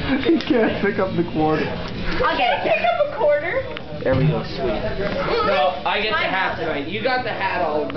He can't pick up the quarter. I'll get it. Pick up a quarter. There we go, sweetie. No, I get the hat tonight. You got the hat all